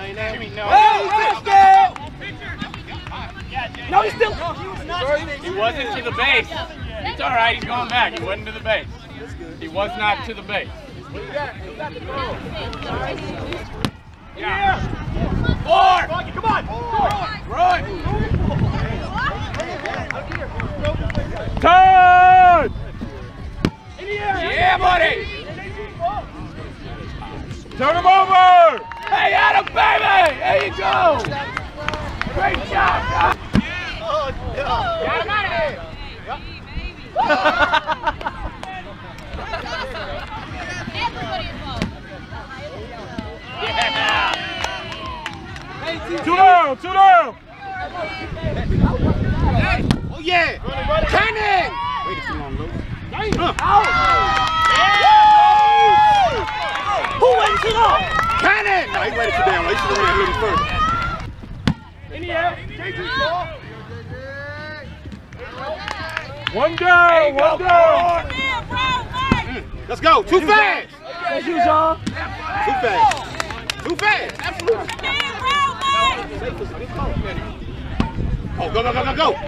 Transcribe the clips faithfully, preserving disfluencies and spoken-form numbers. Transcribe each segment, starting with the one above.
Jimmy, no. Hey, no, he's still. He wasn't to the base. It's all right. He's going back. He wasn't to the base. He was not to the base. Yeah. Four. Come on. Run. Turn. Yeah, buddy. Turn him over. Hey, Adam, baby. There you go. Great job, guys. Got him out of here. Everybody involved. Yeah. Two down, two down. Oh, yeah. Cannon. Wait too long, Luke. Uh. Who waited too long? Cannon. No, he waited too damn long. He should have went a little further. In the air. One down, one down. Mm. Let's go. Too fast. Thank you, John. Too fast. Too fast. Absolutely. Oh, go, go, go, go, go.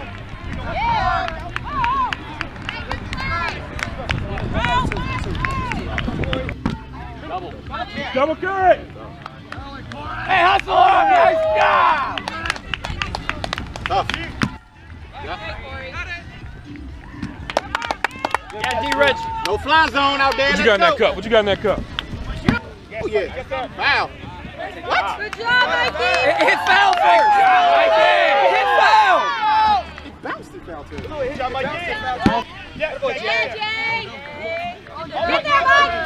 Double. Double cut. Hey, hustle on. Nice job. Tough. Yep. Yeah, D-Rich. No fly zone out there. What you got in that cup? What you got in that cup? Oh, yeah. Foul. What? Good job, Mikey. It hit foul first. It hit foul. He bounced it foul to him. Good job, Mikey. Yeah, Jay. Get there,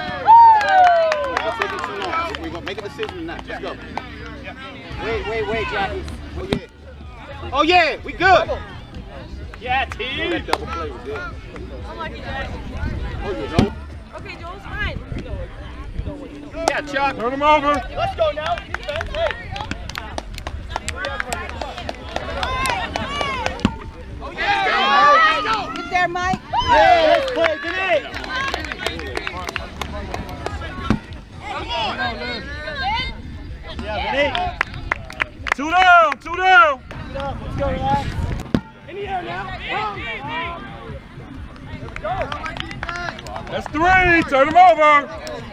It's taking too long. We're going to make a decision now. Let's go. Wait, wait, wait, Jackie. Oh, yeah. Oh, yeah. We good. Yeah, Oh, team. that double play was good. I'm lucky, Jay. Oh, you don't? Okay, Joel's fine. Yeah, Chuck. Turn him over. Let's go now. Defense. Hey. Oh, yeah. Get there, Mike. Yeah, let's play. Get it. Yeah, get it. Two down, two down. Let's go, relax. In the air now. That's three. Turn him over.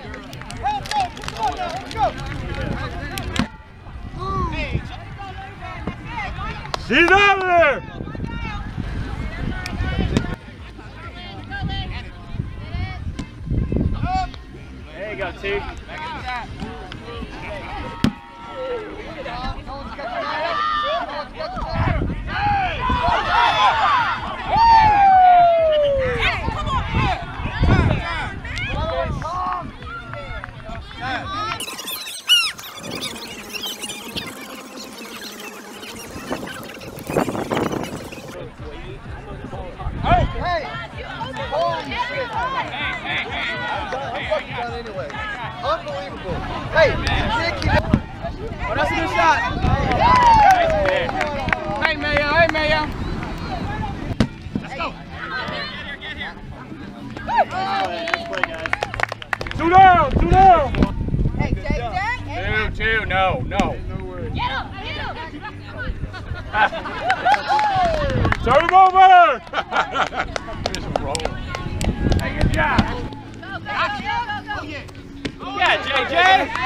She's out of there. There you go, T. Unbelievable. Hey, you can't keep up. Oh, that's a good shot. Hey, Mayo. Hey, Mayo. Let's go. Two down, two down. Hey, Jay, Jay. Two, two. No, no. Get him. Get him. Turn him over. Just roll. Hey, good job. Go, go, go, go, go. Yeah, J J.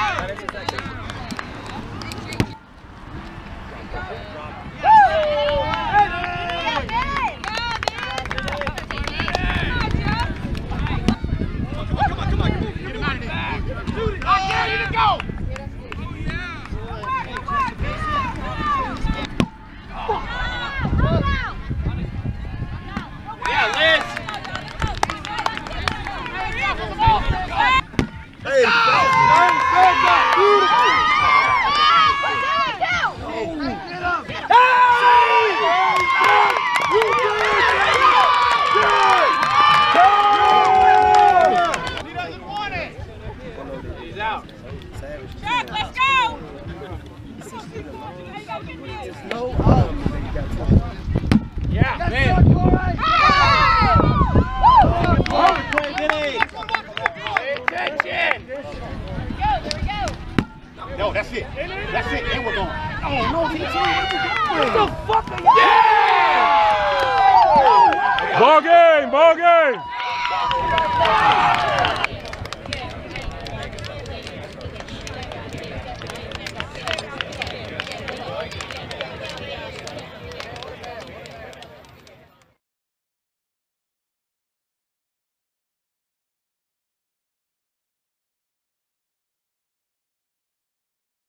Hey, He's out. Chuck, let's go. no up. Yeah, man. Attention. There we go, there we go. No, that's it. That's it. And we're going. Oh, no, T T. What the fuck are you? Yeah! Ball game, ball game.